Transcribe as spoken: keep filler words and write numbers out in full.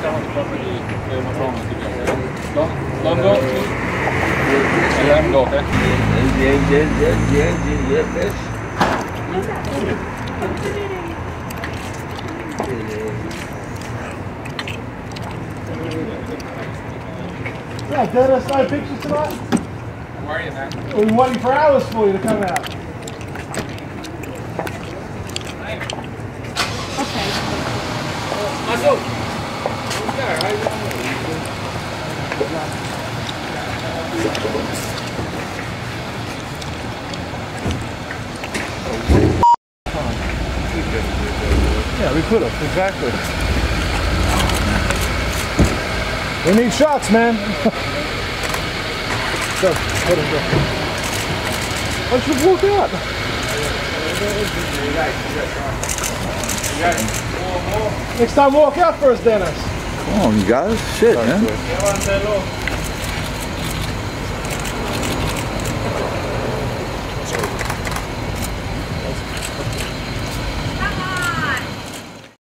Long, long go. Let him go, okay? Yeah, yeah, yeah, yeah, yeah, fish. Yeah, Dennis, I pictures tonight. Where are you, man? We've been waiting for hours for you to come out. Okay. Marcel! Yeah, we could have, exactly. We need shots, man. Go, let him go. Why don't you walk out? Next time, walk out first, Dennis. Come on, you guys. Shit, man.